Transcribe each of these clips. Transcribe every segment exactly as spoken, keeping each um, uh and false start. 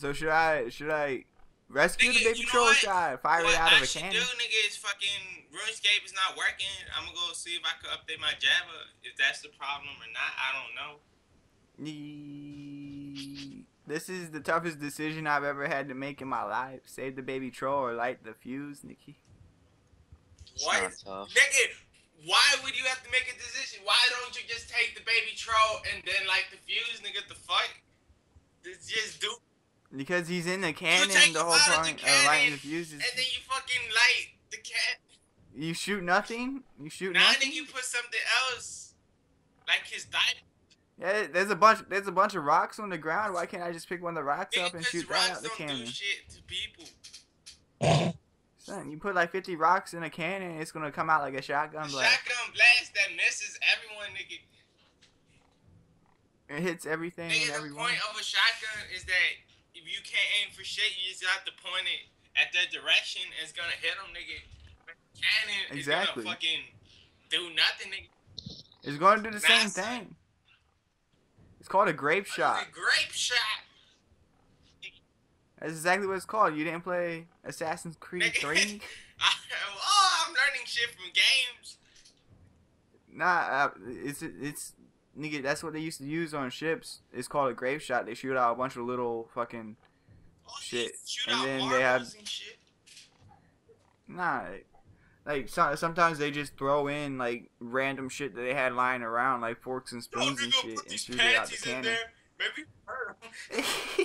So should I should I rescue nigga, the baby you know troll? what? Should I fire What it out I of a should cannon? do, nigga, is fucking RuneScape is not working. I'm gonna go see if I can update my Java. If that's the problem or not, I don't know. This is the toughest decision I've ever had to make in my life. Save the baby troll or light the fuse, Nikki. What? Nigga, why would you have to make a decision? Why don't you just take the baby troll and then light the fuse, nigga, the fuck? Just, just do. Because he's in the cannon the whole time, uh, lighting the fuses. And then you fucking light the cat. You shoot nothing? You shoot now nothing? Now then you put something else. Like his diamond. Yeah, there's a bunch there's a bunch of rocks on the ground. Why can't I just pick one of the rocks yeah, up and shoot that out the cannon? Don't do shit to people. Son, you put like fifty rocks in a cannon, it's gonna come out like a shotgun a blast. Shotgun blast that misses everyone, nigga. It hits everything nigga, and everyone. The point of a shotgun is that if you can't aim for shit, you just have to point it at that direction and it's gonna hit them, nigga. Cannon exactly. is gonna fucking do nothing, nigga. It's gonna do the nah, same thing. It's called a grape shot. A grape shot. That's exactly what it's called. You didn't play Assassin's Creed three? Oh, I'm learning shit from games. Nah, uh, it's it's nigga. That's what they used to use on ships. It's called a grape shot. They shoot out a bunch of little fucking oh, shit, shoot and out then they have. And shit. Nah, like so, sometimes they just throw in like random shit that they had lying around, like forks and spoons Yo, and shit, and shoot it out the cannon. There. Maybe hurt them.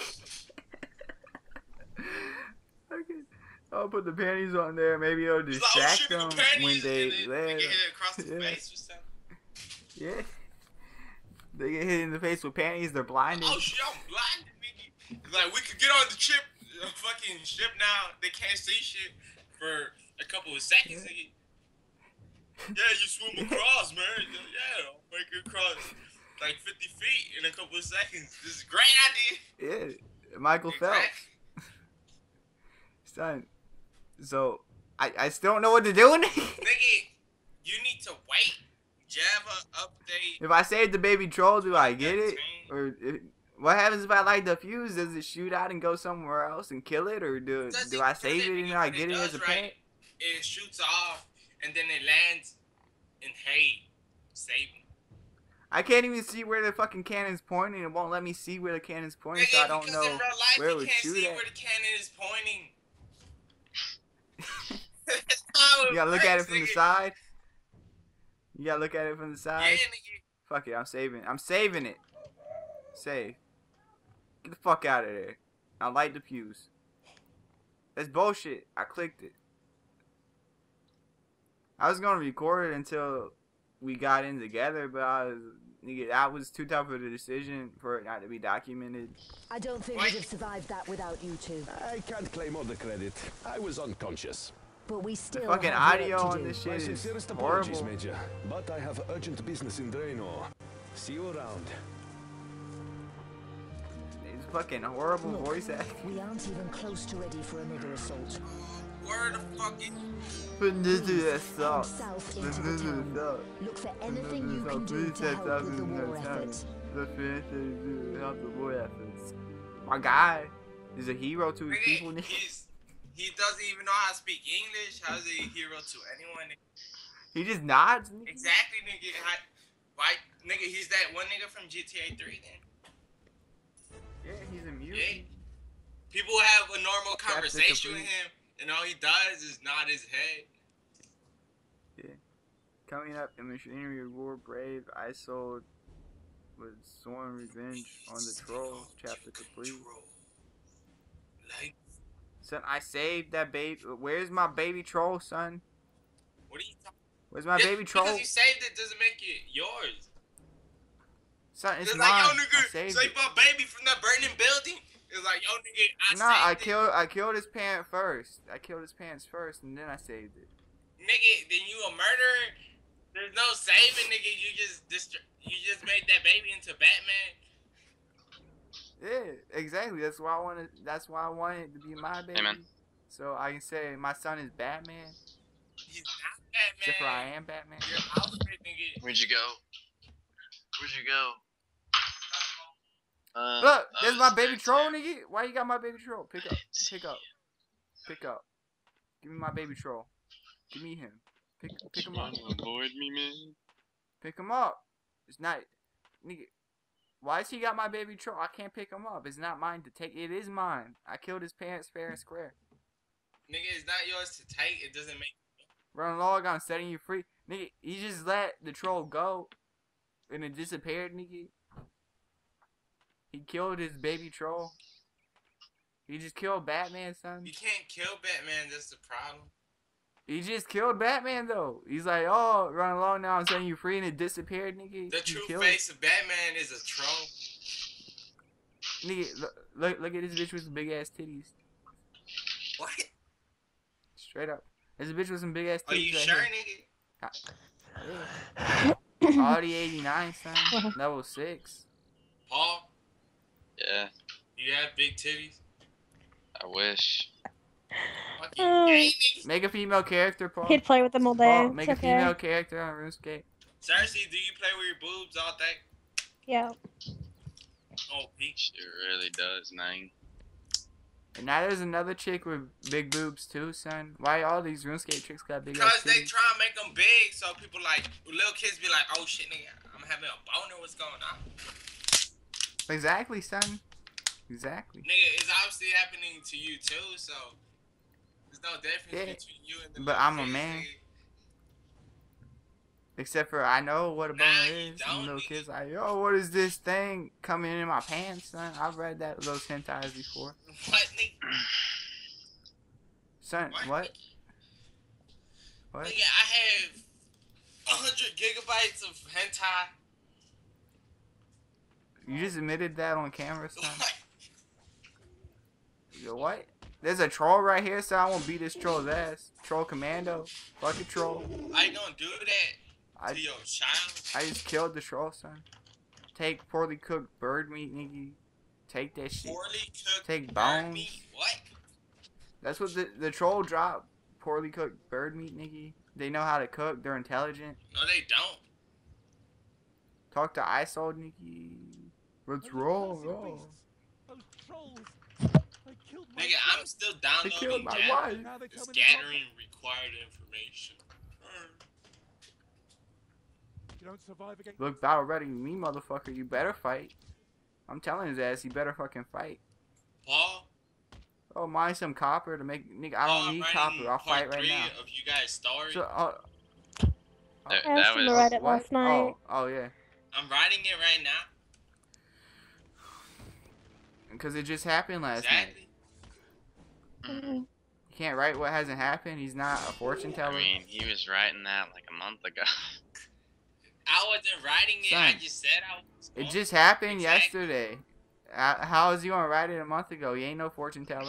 Okay. I'll put the panties on there. Maybe it'll distract like, oh, them the when they, they, land. they get hit across the yeah. face or something. Yeah. They get hit in the face with panties. They're blinded. Oh shit, I'm blinded, nigga. It's like we could get on the chip, uh, fucking ship now. They can't see shit for a couple of seconds, yeah. nigga. Yeah, you swim across, man. Yeah, I'll make it across like fifty feet in a couple of seconds. This is a great idea. Yeah, Michael Phelps. Son, so I I still don't know what to do. Nigga, you need to wait. Java update. If I save the baby troll, do I get it? Or it, what happens if I light the fuse? Does it shoot out and go somewhere else and kill it, or do does do it, I save it, it and I get it it as a right, pet? It shoots off and then it lands in hay. Save me. I can't even see where the fucking cannon's pointing. It won't let me see where the cannon's pointing, Nigga, so I don't know in real life, where it you would can't shoot see at. where the cannon is pointing. You gotta look at it from the nigga. side. You gotta look at it from the Yeah, side. nigga. Fuck it, I'm saving. I'm saving it. Save. Get the fuck out of there. I'll light the fuse. That's bullshit. I clicked it. I was gonna record it until we got in together, but I was, nigga, that was too tough of a decision for it not to be documented. I don't think What? we'd have survived that without you two. I can't claim all the credit. I was unconscious. But we still The fucking have audio work to on do. this My shit is sincerest apologies, horrible. Major. But I have urgent business in Draenor. See you around. It's fucking horrible Look, voice acting. we aren't even close to ready for another assault. Where the fuck is... Put this to that Head salt. south This into is the town. salt. Look for anything you Please can do to set help up with the in war the town. effort. Look for anything to help the war efforts. My guy is a hero to his people. Nigga, he's, he doesn't even know how to speak English. How's he a hero to anyone? He just nods. Exactly, nigga. How, why, nigga, he's that one nigga from G T A three, then. Yeah, he's a mutant. Yeah. People have a normal conversation with him, and all he does is nod his head. Yeah. Coming up in Machinery of War, Brave, I sold with sworn revenge on the trolls. Chapter complete. Like, Son, I saved that baby. Where's my baby troll, son? what are you talking? Where's my Just baby troll? Because you saved it doesn't make it yours. Son, it's It's mine. like, yo, I nigga, saved save it. my baby from that burning building. It's like, yo, nigga, I Nah, I saved it. killed. I killed his pant first. I killed his pants first, and then I saved it. Nigga, then you a murderer? There's no saving, nigga. You just dist- you just made that baby into Batman. Yeah, exactly. That's why I wanted. That's why I wanted it to be my baby. Amen. So I can say my son is Batman. He's not Batman. Except for I am Batman. Your outfit, nigga. Where'd you go? Where'd you go? Uh, Look, there's my uh, baby that's troll, it. nigga. Why you got my baby troll? Pick up, pick up, pick up. Give me my baby troll. Give me him. Pick, pick him up. Trying to avoid me, man. Pick him up. It's not, nigga. Why has he got my baby troll? I can't pick him up. It's not mine to take. It is mine. I killed his parents fair and square. Nigga, it's not yours to take. It doesn't make. Run log, I'm setting you free. Nigga, he just let the troll go. And it disappeared, nigga. He killed his baby troll. He just killed Batman, son. You can't kill Batman. That's the problem. He just killed Batman, though. He's like, oh, run along now, I'm setting you free, and it disappeared, nigga. The He true killed face of Batman is a troll. Nigga, look, look, look at this bitch with some big ass titties. What? Straight up. There's a bitch with some big ass titties. Are you right sure, here. nigga? Yeah. Audi eighty-nine, son. Level six. Paul, Yeah, you have big titties? I wish. Fucking Uh, gay niggas. Make a female character, Paul. He'd play with them all day. Paul, It's make a okay. female character on RuneScape. Seriously, do you play with your boobs all day? Yeah. Oh, Pete. She really does, man. And now there's another chick with big boobs too, son. Why all these RuneScape chicks got big Because ass they titties? try and make them big, so people like, little kids be like, oh shit, nigga, I'm having a boner, what's going on? Exactly, son. Exactly. Nigga, it's obviously happening to you too, so there's no difference Yeah, between you and the but little I'm a kids, man. nigga. Except for I know what a boner Nah, you is. don't, And little nigga. kids like, yo, what is this thing coming in my pants, son? I've read that those hentais before. What, nigga? Son, What? what? What? Nigga, I have one hundred gigabytes of hentai. You just admitted that on camera, son. What? Yo, what? There's a troll right here, so I won't beat this troll's ass. Troll commando. Fuck a troll. Why you gonna do that I, to your child? I just killed the troll, son. Take poorly cooked bird meat, nigga. Take that shit. Poorly cooked Take bird bones. meat? What? That's what the, the troll dropped. Poorly cooked bird meat, nigga. They know how to cook. They're intelligent. No, they don't. Talk to ISO, nigga. Let's roll, roll. Nigga, I'm still They downloading killed my gathering, wife. it's gathering required information. You don't survive again. Look, battle ready me, motherfucker. You better fight. I'm telling his ass, he better fucking fight. Paul, Oh, mine some copper to make nigga. I Paul, don't I'm need writing copper. I'll part fight right three now. of you guys' story. So, uh, That, I that asked him to was. write it what? last night. Oh, oh yeah. I'm writing it right now. Because it just happened last Exactly. night. Mhm. You can't write what hasn't happened. He's not a fortune I teller. mean, he was writing that like a month ago. I wasn't writing it. I Son, just said I was. It going- just happened Exactly. yesterday. Uh, how is he gonna write it a month ago? He ain't no fortune teller.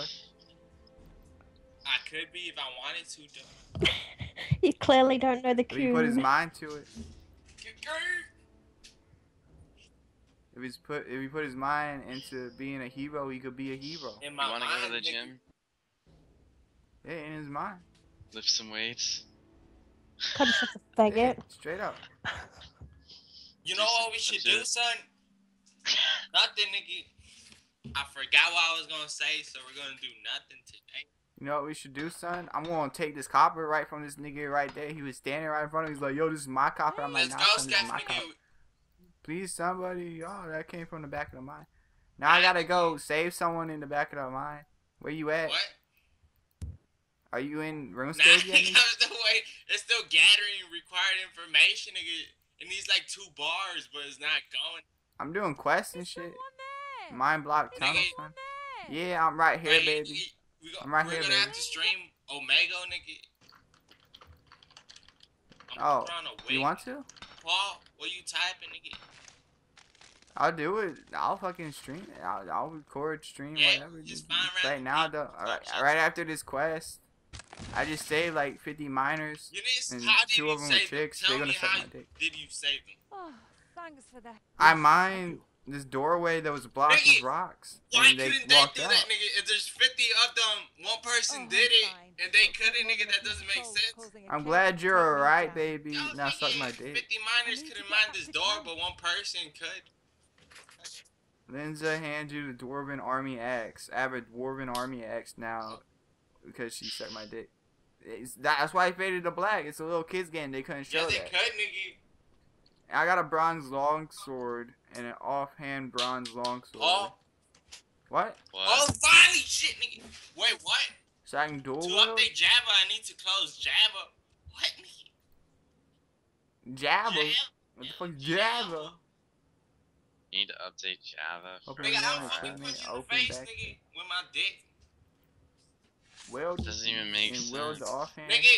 I could be if I wanted to, though. You clearly don't know the If he put his cue. mind to it. Grr. If he's put if he put his mind into being a hero, he could be a hero. In You my want to mind, go to the nigga, gym? Yeah, in his mind. Lift some weights? Cause such a Yeah, faggot. straight up. You know what we should That's do, it. son? Nothing, nigga. I forgot what I was gonna say, so we're gonna do nothing today. You know what we should do, son? I'm gonna take this copper right from this nigga right there. He was standing right in front of me. He's like, yo, this is my copper. I'm like, Let's nah, go, son, this is Sketh, my nigga. copper. Please, somebody. Oh, that came from the back of the mine. Now I gotta go save someone in the back of the mine. Where you at? What? Are you in Nah, RuneScape yet? nigga, nigga? I'm still wait. It's still gathering required information, nigga. It needs like two bars, but it's not going. I'm doing quests and shit. Mine block tunnel, Nigga. son. Yeah, I'm right here, Wait, baby. We, we go, I'm right we're here, gonna baby. have to stream Omega, nigga. I'm Oh, trying to wait. you want to? Paul, what you typing, nigga? I'll do it. I'll fucking stream it. I'll, I'll record, stream, Yeah, whatever. just Just- find right random now, people, though. Right, talk right shit. after this quest, I just saved like fifty miners, You need and how did two you of them were save them? chicks. Tell They're gonna me suck how my dick. did you save them? Oh, thanks for that. I mined this doorway that was blocked with Nigga, rocks, Why and they couldn't they walked do out. that, nigga? If there's fifty of them, one person Oh, did it, fine. and they couldn't, nigga. That doesn't make sense. I'm glad you're alright, baby. Y'all Now suck my thinking dick. fifty miners couldn't mind this door, but one person could. Linza hands you the Dwarven Army Axe. I have a Dwarven Army Axe now because she sucked my dick. It's, that's why I faded to black. It's a little kids game. They couldn't show Yeah, they that. cut, nigga. I got a bronze longsword and an offhand bronze longsword. Oh. What? What? Oh, finally, shit, nigga. Wait, what? So I can dual To wield? update Java, I need to close Java. What, nigga? Java? Java? What the fuck is Java? You need to update Java. Open Nigga, I'll one, fucking open punch it, you in the open face, back. nigga, with my dick. Weld Doesn't even make and weld the sense. offhand. Nigga.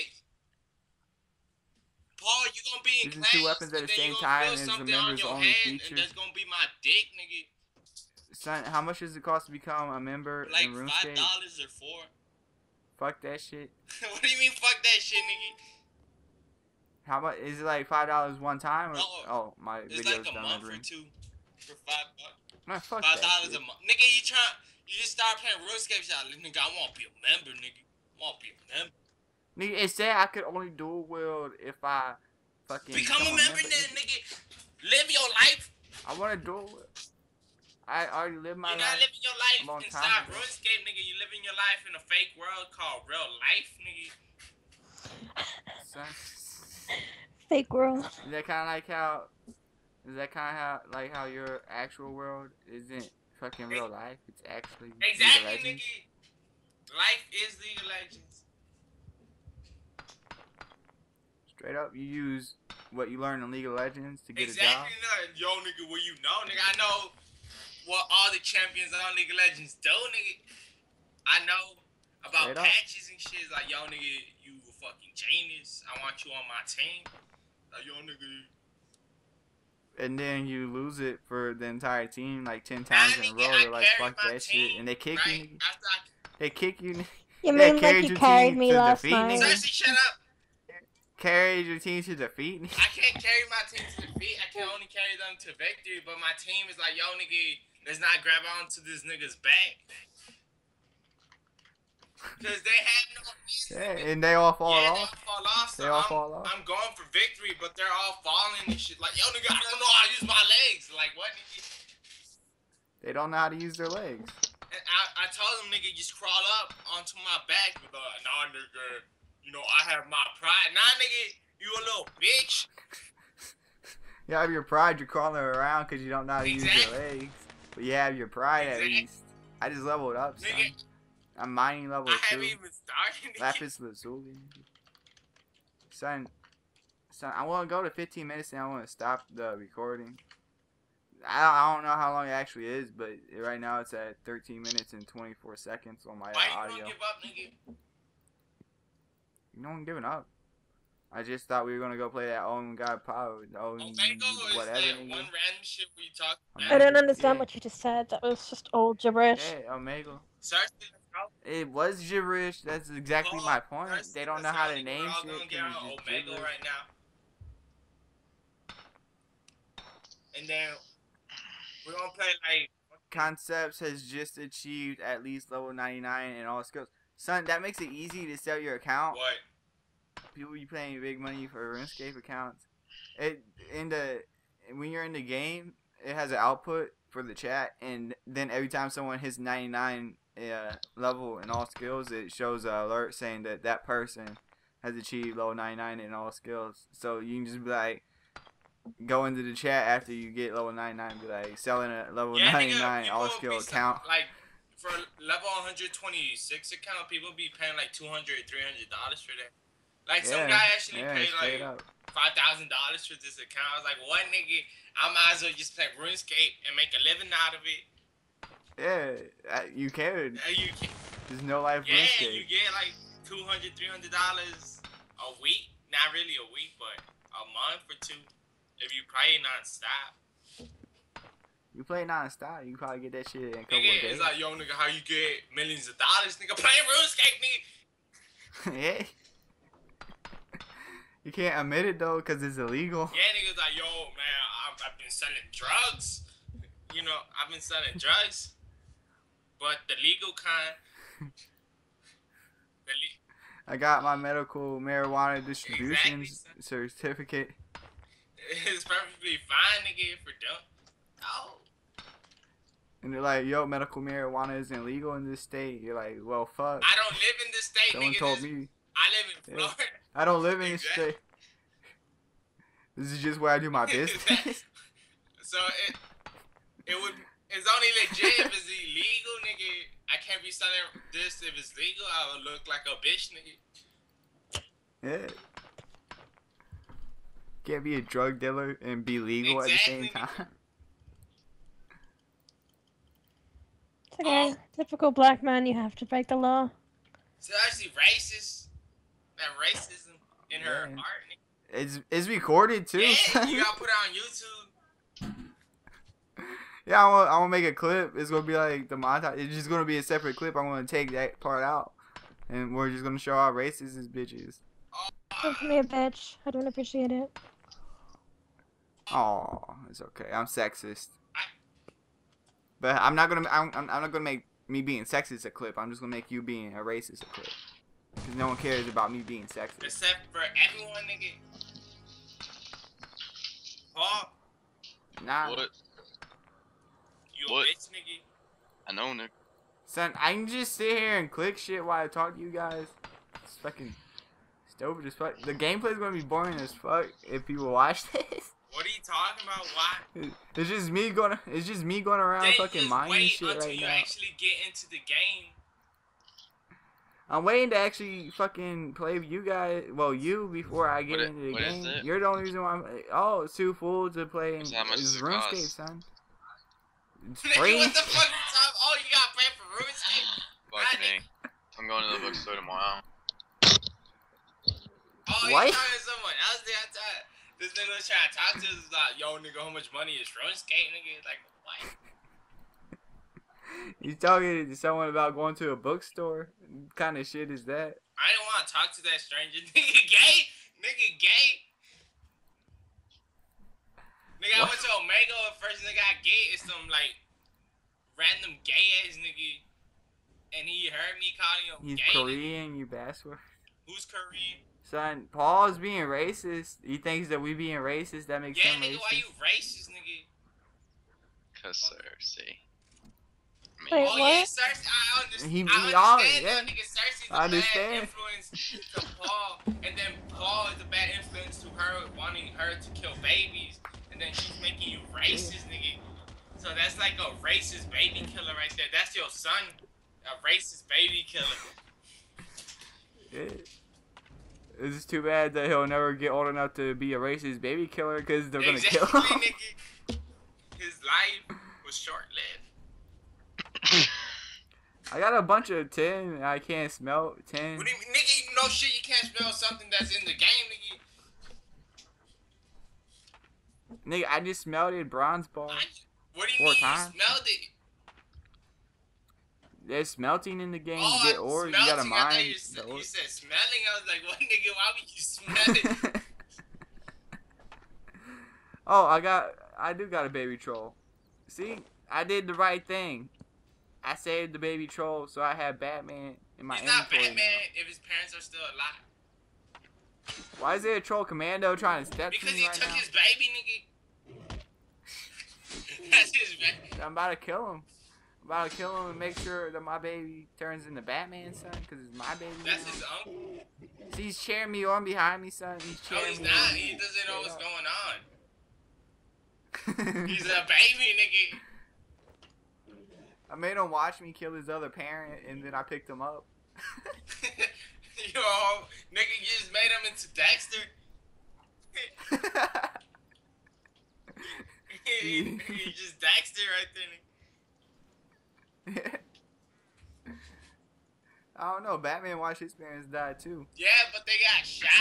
Paul, you gonna be in Using class, two weapons at and the then same you gonna time feel is the something on member's your only hand, feature. and that's gonna be my dick, nigga. Son, how much does it cost to become a member Like in five RuneScape? dollars or four. Fuck that shit. What do you mean, fuck that shit, nigga? How much is it? Like five dollars one time? Or, No, oh, my It's video's like a done month or rendering. two for five bucks. Man, fuck Five that dollars shit. a month, nigga. You try, you just start playing Runescape shot, nigga. I want to be a member, nigga. I want to be a member. Nigga, it said I could only dual wield if I fucking Become a member, then, nigga. Live your life. I want to dual wield. I already lived my You're not life. living your a life long inside time ago. RuneScape, nigga. You living your life in a fake world called real life, nigga. Son. Fake world. Is that kind of like how? Is that kind of how like how your actual world isn't fucking real life? It's actually League of Exactly, Legends? nigga. Life is League of Legends. Straight up, you use what you learn in League of Legends to get a job. Exactly, nigga. Yo, nigga, what you know, nigga? I know what all the champions on League of Legends do, nigga. I know about Straight up. patches and shit. Like, yo, nigga, you a fucking genius. I want you on my team. Like, yo, nigga. And then you lose it for the entire team like ten Nah, times in a nigga, row. I They're like, carry fuck my that team, shit, and they kick right? you. nigga. After I They kick you. You Yeah, mean carried like you your carried team me to last defeat, night? nigga. Cersei, shut up. Carried your team to defeat. I can't carry my team to defeat. I can only carry them to victory. But my team is like, yo, nigga, let's not grab onto this nigga's back. Because they have no reason. Yeah, and they all fall yeah, off. they all fall off. So They all I'm, fall off. I'm going for victory, but they're all falling and shit. Like, yo, nigga, I don't know how to use my legs. Like, what, nigga? They don't know how to use their legs. And I, I told them, nigga, just crawl up onto my back. But, uh, nah, nigga, you know, I have my pride. Nah, nigga, you a little bitch. You have your pride, you're crawling around because you don't know how to use your Exactly. legs. But you have your pride at Exactly. least. I just leveled up, son. Nigga, I'm mining level I two. haven't even started. nigga. Lapis Lazuli. Son, son, I want to go to fifteen minutes and I want to stop the recording. I don't, I don't know how long it actually is, but right now it's at thirteen minutes and twenty-four seconds on my Why uh, you audio. gonna give up, nigga? You know I'm giving up. I just thought we were gonna go play that Own God Power, Own Omego is whatever. that nigga. one random shit where you talk I I about. don't understand Yeah. what you just said. That was just all gibberish. Yeah, Omega. Cersei, let's go. It was gibberish. That's exactly Oh, my point. Cersei, They don't let's know how go, to nigga. name We're all shit. gonna 'cause get on it's just Omega gibberish. right now. And then we're gonna play like Concepts has just achieved at least level ninety-nine in all skills. Son, that makes it easy to sell your account. what? People be paying big money for RuneScape accounts. It in the when you're in the game, it has an output for the chat, and then every time someone hits ninety-nine uh, level in all skills, it shows an alert saying that that person has achieved level ninety-nine in all skills. So you can just be like, go into the chat after you get level ninety-nine, and be like, selling a level Yeah, ninety-nine nigga, all people skill be account. some- like for level one twenty-six account, people be paying like two hundred, three hundred dollars for that. Like some guy actually yeah, paid straight like up. five thousand dollars for this account. I was like, what, nigga? I might as well just play RuneScape and make a living out of it. Yeah, uh, you can. Yeah, you can, There's no life yeah, RuneScape. you get like two hundred, three hundred dollars a week. Not really a week, but a month or two. If you play non-stop. You play non-stop, you probably get that shit in a couple Nigga, of days. it's like, yo, nigga, how you get millions of dollars? Nigga, play RuneScape, nigga. Yeah. You can't admit it though, cause it's illegal. Yeah, niggas like, yo, man, I've, I've been selling drugs. You know, I've been selling drugs. But the legal kind. The le- I got my medical marijuana distribution Exactly. certificate. it's perfectly fine, nigga, for dumb. Oh. And they're like, yo, medical marijuana isn't legal in this state. You're like, well, fuck. I don't live in this state, Someone nigga. told This- me. I live in Yeah. Florida. I don't live in this Exactly. state. This is just where I do my business. So it it would it's only legit if it's illegal, nigga. I can't be selling this if it's legal. I would look like a bitch, nigga. Yeah. Can't be a drug dealer and be legal Exactly. at the same time. It's okay. Typical black man, you have to break the law. So actually racist. That racism in her Yeah. heart, nigga. It's it's recorded too. Yeah, son. you gotta put it on YouTube. Yeah, I want I want to make a clip. It's gonna be like the montage. It's just gonna be a separate clip. I'm gonna take that part out, and we're just gonna show how racist this bitch is. Don't call me a bitch. I don't appreciate it. Oh, it's okay. I'm sexist, but I'm not gonna. I'm, I'm I'm not gonna make me being sexist a clip. I'm just gonna make you being a racist a clip, because no one cares about me being sexist. Except for everyone, nigga. Paul, Nah, What? you a What? bitch, nigga. I know, Nick. son, I can just sit here and click shit while I talk to you guys. It's fucking stupid as fuck. The gameplay's gonna be boring as fuck if people watch this. What are you talking about? Why? It's just me going. It's just me going around Then fucking just mining wait shit until right you now. actually get into the game. I'm waiting to actually fucking play with you guys. Well, you before I get What i- into the what is game. it? You're the only reason why I'm. Oh, it's too full to play in So how much it's does it RuneScape, cost? son. It's Nigga, free. what the fuck you talking? Oh, you gotta pay for Runescape? Fuck me. I'm going to the bookstore tomorrow. Oh, you What? talking to someone else the other time? This nigga was trying to talk to us like, yo, nigga, how much money is Runescape, nigga? Like, what? He's talking to someone about going to a bookstore. What kind of shit is that? I didn't want to talk to that stranger. Nigga gay? Nigga gay? Nigga, I What? went to Omega and first nigga I gay is some, like, random gay ass nigga. And he heard me calling him He's gay. Korean, you bastard. Who's Korean? Son, Paul's being racist. He thinks that we being racist. That makes Yeah, him nigga, racist. why you racist, nigga? Cause Cersei. I mean, Wait, Oh, what? yeah, Cersei, I understand. He- I he all- understand, yeah. though, nigga. Cersei's a I understand. bad influence to Paul, and then Paul is a bad influence to her, wanting her to kill babies, and then she's making you racist, nigga. So that's like a racist baby killer right there. That's your son, a racist baby killer. Yeah. It's just too bad that he'll never get old enough to be a racist baby killer because they're gonna Exactly, kill him. nigga. His life was short-lived. I got a bunch of tin and I can't smell tin. What do you mean, nigga? You know shit. You can't smell something that's in the game, nigga. Nigga, I just smelled it bronze ball. I, what do you Four mean times. you smelled it? There's smelting in the game. Oh, you get I- ores, you gotta smelting, I thought mine. You, the said, you ores. said smelling. I was like, what, nigga? Why would you smell it? Oh, I got, I do got a baby troll. See, I did the right thing. I saved the baby troll, so I have Batman in my He's not inventory. Batman if his parents are still alive. now. Why is there a troll commando trying to step Because to me he right took now? his baby, nigga. That's his baby. I'm about to kill him. I'm about to kill him and make sure that my baby turns into Batman, son, because it's my baby That's now. his uncle. See, he's cheering me on behind me, son. He's No, cheering he's me not. on. He doesn't know what's going on. on. He's a baby, nigga. I made him watch me kill his other parent, and then I picked him up. Yo, nigga, you just made him into Dexter. he, he just Dexter right there, nigga. I don't know. Batman watched his parents die too. Yeah, but they got shot.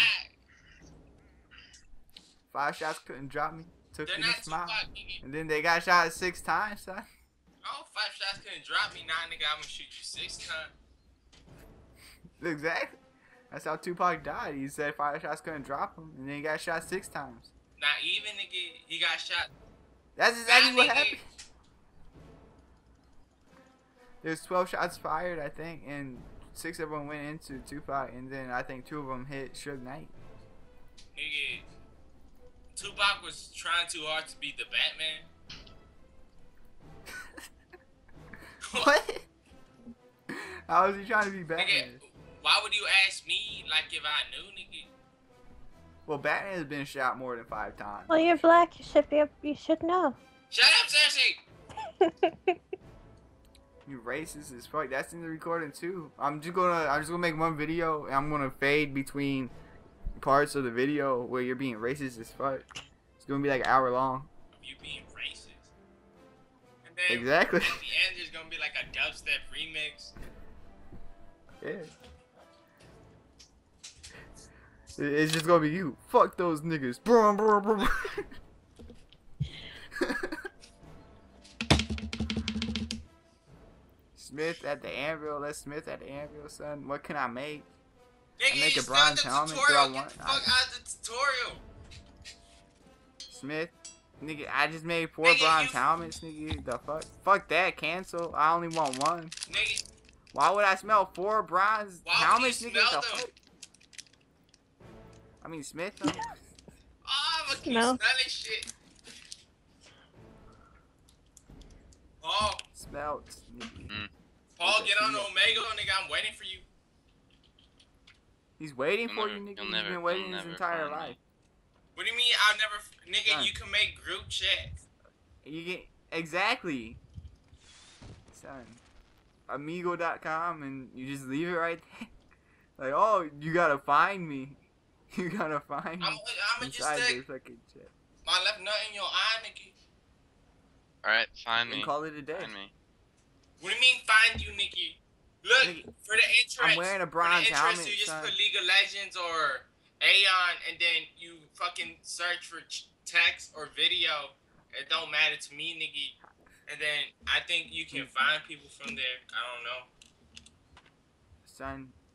Five shots couldn't drop me. Took They're me not to smile. Tupac, nigga. And then they got shot six times, son. Oh, five shots couldn't drop me. Nah, nigga, I'm gonna shoot you six times. Exactly. That's how Tupac died. He said five shots couldn't drop him, and then he got shot six times. Not even, nigga. He got shot. That's exactly Nah, what nigga. happened. There's twelve shots fired, I think, and six of them went into Tupac, and then I think two of them hit Suge Knight. Nigga, Tupac was trying too hard to be the Batman. What? How is he trying to be Nigga, Batman? why would you ask me like if I knew, nigga? Well, Batman has been shot more than five times. Well, you're black. You should be. You should know. Shut up, Cersei! You racist as fuck. That's in the recording too. I'm just gonna. I'm just gonna make one video and I'm gonna fade between parts of the video where you're being racist as fuck. It's gonna be like an hour long. You being racist. And then Exactly. at the end, there's gonna be like a dubstep remix. Yeah. It's just gonna be you. Fuck those niggas. Brum, brum, brum. Smith at the anvil. Let's Smith at the anvil, son. What can I make? Nigga, I make you a bronze start helmet. the Do I tutorial. want? Get the fuck out of the tutorial. Smith, nigga, I just made four Nigga, bronze you- helmets, nigga. The fuck? Fuck that. Cancel. I only want one. Nigga, Why would I smell four bronze Why would helmets, you nigga? smell The them? fuck? I mean Smith. Though. oh, I'm gonna keep No. smelling shit. Oh, Smelt. Nigga. Mm. Paul, get on the Omega, nigga. I'm waiting for you. He's waiting You'll for never- you, nigga. you'll He's never- been waiting you'll his never entire find me. life. What do you mean? I'll never, nigga. Son. You can make group chats. You get exactly, son. Amigo dot com, and you just leave it right there. Like, oh, you gotta find me. You gotta find me I'm, I'm gonna just inside stick this fucking shit. my left nut in your eye, nigga. Alright, find me. And call it a day. Find me. What do you mean find you, nigga? Look, Nigga, for the interest, I'm wearing a bronze for the interest, helmet, you just son. put League of Legends or Aeon, and then you fucking search for ch- text or video. It don't matter to me, nigga. And then I think you can find people from there. I don't know. Son,